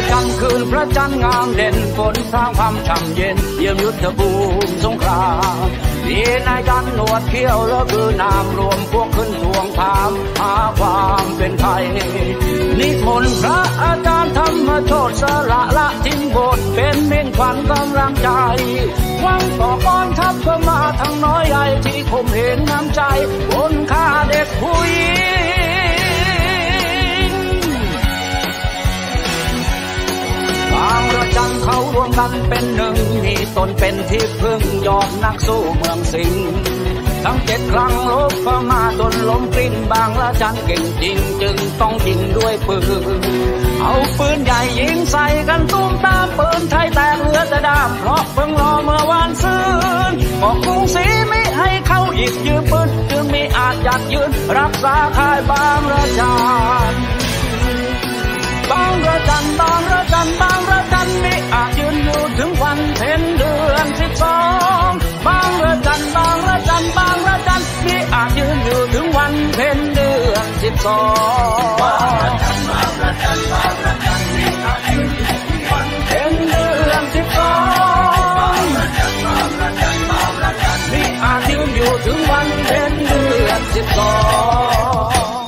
จันทร์คืนพระจันทร์งามเด่นฝนพรางพรำช่ำเย็นเยี่ยมยุทธภูมิสงครามมีนายยันหนวดเขี้ยวแล้วคือนามรวมพวกขึ้นทวงถามหาความเป็นไทยนิมนต์พระอาจารย์ธรรมโชติสละทิ้งบทเป็นเม่นขวัญกำลังใจหวังต่อกองทัพเข้ามาทั้งน้อยใหญ่ที่คมเห็นน้ำใจบนข้าเด็กผู้หญิงบางระจันเขารวมกันเป็นหนึ่งมีตนเป็นที่พึ่งยอดนักสู้เมืองสิงห์ทั้ง7 ครั้งลบเข้ามาจนล้มกลิ้งบางละจันเก่งจริงจึงต้องยิงด้วยปืนเอาปืนใหญ่ยิงใส่กันตุ้มตามปืนไทยแตกเหลือแต่ด้ามเพราะเพิ่งรอเมื่อวานซืนบอกกรุงศรีไม่ให้เข้าหยิบยืมปืนจึงมีอาจหยัดยืนรักษาค่ายบางระจันบางระจันบางระจันบางระจันมีอาจยืนอยู่ถึงวันเพ็ญเดือน12บางระจันบางระจันบางระจันมีอาจยืนอยู่ถึงวันเพ็ญเดือน12บางระจันบางระจันบางระจันมีอาจยืนอยู่ถึงวันเพ็ญเดือน12บางระจันบางระจันบางระจันมีอาจยืนอยู่ถึงวันเพ็ญเดือน12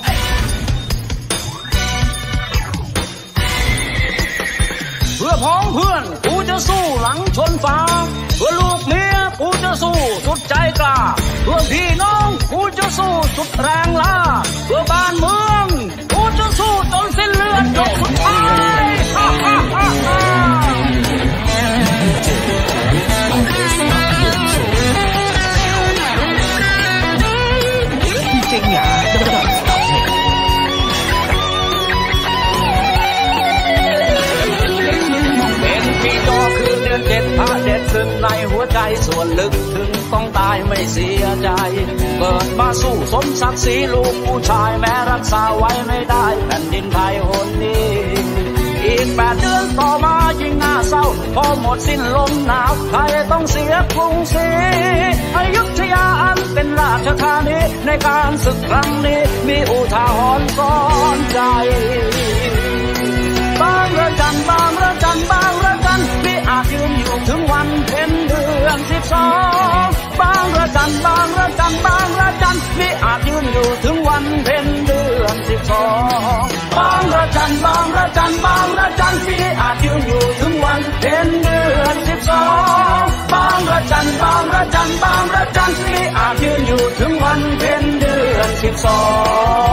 เพื่อพ้องเพื่อนกูจะสู้หลังชนฟ้าเพื่อลูกเมียกูจะสู้สุดใจกล้าเพื่อพี่น้องกูจะสู้สุดแรงล้าเพื่อบ้านเมืองกูจะสู้จนสิ้นเลือดจนสุดท้ายจริงอ่ะพระเด็ดขึ้นในหัวใจส่วนลึกถึงต้องตายไม่เสียใจเกิดมาสู้สมศักดิ์ศรีลูกผู้ชายแม้รักษาไว้ไม่ได้แผ่นดินไทยหนนี้อีก8 เดือนต่อมายิ่งน่าเศร้าพอหมดสิ้นลมหนาวไทยต้องเสียกรุงศรีอยุธยาอันเป็นราชธานีในการศึกครั้งนี้มีอุทาหรณ์สอนใจบางระจันบางระจันบางระจันมีอาจยืนอยู่ถึงวันเพ็ญเดือน12บางระจันบางระจันบางระจันมีอาจยืนอยู่ถึงวันเพ็ญเดือน12บางระจันบางระจันบางระจันมีอาจยืนอยู่ถึงวันเพ็ญเดือน12บางระจันบางระจันบางระจันมีอาจยืนอยู่ถึงวันเพ็ญเดือน12